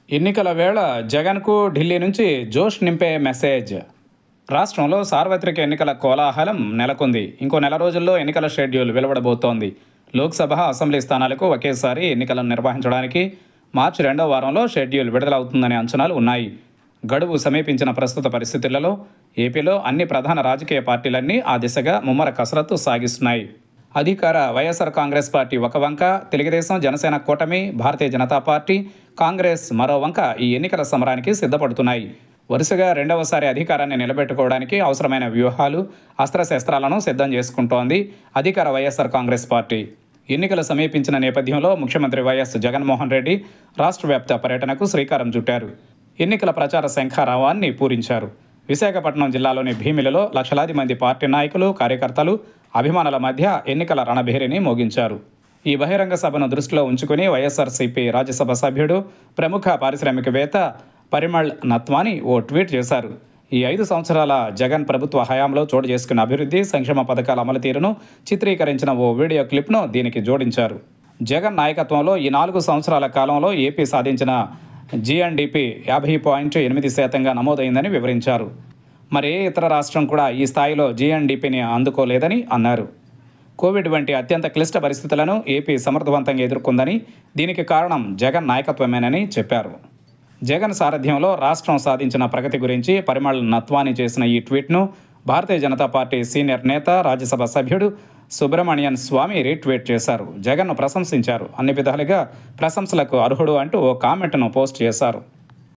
ఎన్నికల వేళ జగన్కు ఢిల్లీ నుంచి జోష్ నింపే మెసేజ్. రాష్ట్రంలో సార్వత్రిక ఎన్నికల కోలాహలం నెలకొంది. ఇంకో నెల రోజుల్లో ఎన్నికల షెడ్యూల్ వెలువడబోతోంది. లోక్సభ, అసెంబ్లీ స్థానాలకు ఒకేసారి ఎన్నికలను నిర్వహించడానికి మార్చి 2వ వారంలో షెడ్యూల్ విడుదలవుతుందనే అంచనాలు ఉన్నాయి. గడువు సమీపించిన ప్రస్తుత పరిస్థితులలో ఏపీలో అన్ని ప్రధాన రాజకీయ పార్టీలన్నీ ఆ దిశగా ముమ్మర కసరత్తు సాగిస్తున్నాయి. అధికార వైఎస్ఆర్ కాంగ్రెస్ పార్టీ ఒక వంక, తెలుగుదేశం, జనసేన కూటమి, భారతీయ జనతా పార్టీ, కాంగ్రెస్ మరో వంక ఈ ఎన్నికల సమరానికి సిద్ధపడుతున్నాయి. వరుసగా రెండవసారి అధికారాన్ని నిలబెట్టుకోవడానికి అవసరమైన వ్యూహాలు, అస్త్రశస్త్రాలను సిద్ధం చేసుకుంటోంది అధికార వైఎస్ఆర్ కాంగ్రెస్ పార్టీ. ఎన్నికలు సమీపించిన నేపథ్యంలో ముఖ్యమంత్రి వైఎస్ జగన్మోహన్ రెడ్డి రాష్ట్ర వ్యాప్త పర్యటనకు శ్రీకారం చుట్టారు. ఎన్నికల ప్రచార శంఖారావాన్ని పూరించారు. విశాఖపట్నం జిల్లాలోని భీమిలిలో లక్షలాది మంది పార్టీ నాయకులు, కార్యకర్తలు, అభిమానుల మధ్య ఎన్నికల రణభేరిని మోగించారు. ఈ బహిరంగ సభను దృష్టిలో ఉంచుకుని వైఎస్ఆర్సీపీ రాజ్యసభ సభ్యుడు, ప్రముఖ పారిశ్రామికవేత్త పరిమళ్ నత్వాని ఓ ట్వీట్ చేశారు. ఈ 5 సంవత్సరాల జగన్ ప్రభుత్వ హయాంలో చోటు చేసుకున్న అభివృద్ధి, సంక్షేమ పథకాల అమలు తీరును చిత్రీకరించిన ఓ వీడియో క్లిప్ను దీనికి జోడించారు. జగన్ నాయకత్వంలో ఈ 4 సంవత్సరాల కాలంలో ఏపీ సాధించిన జీఎన్డీపీ 50.8% నమోదైందని వివరించారు. మరే ఇతర రాష్ట్రం కూడా ఈ స్థాయిలో జీఎన్డీపీని అందుకోలేదని అన్నారు. కోవిడ్ వంటి అత్యంత క్లిష్ట పరిస్థితులను ఏపీ సమర్థవంతంగా ఎదుర్కొందని, దీనికి కారణం జగన్ నాయకత్వమేనని చెప్పారు. జగన్ సారథ్యంలో రాష్ట్రం సాధించిన ప్రగతి గురించి పరిమళ్ నత్వాని చేసిన ఈ ట్వీట్ను భారతీయ జనతా పార్టీ సీనియర్ నేత, రాజ్యసభ సభ్యుడు సుబ్రమణియన్ స్వామి రీట్వీట్ చేశారు. జగన్ను ప్రశంసించారు. అన్ని విధాలుగా ప్రశంసలకు అర్హుడు అంటూ ఓ కామెంట్ను పోస్ట్ చేశారు.